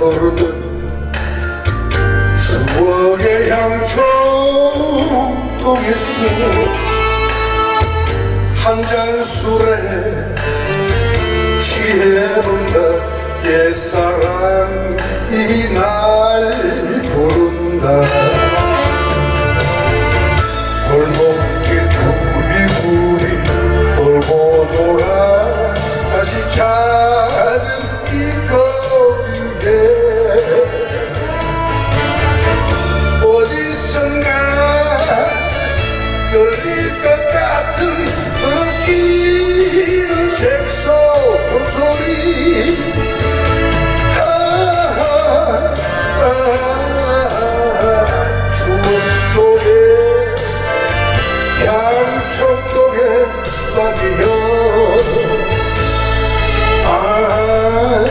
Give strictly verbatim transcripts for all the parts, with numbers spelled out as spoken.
거르던 추억의 향초 동에서 한 잔 술에 취해본다 옛사랑이 날 부른다. 골목길 구리구리 돌고 돌아 다시 찾은 이 거리에 어디선가 열릴 것 같은 웃기는 색소폰 소리. 아, 아, 아, 추억 속에 양천동에 빠지며 아,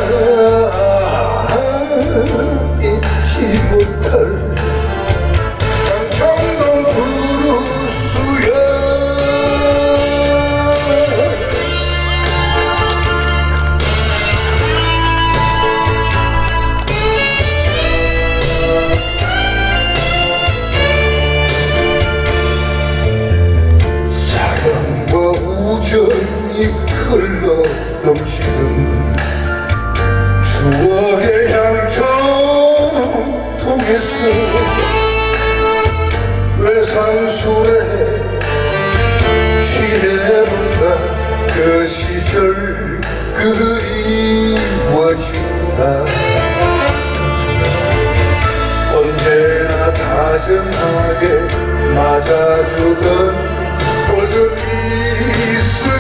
아, 잊지 못할 양천동 부르수야. 우정이 흘러 넘치는 추억의 향초 통에서 외상술에 취해본다. 그 시절 그리워진다. 언제나 다정하게 맞아주던 골든 미스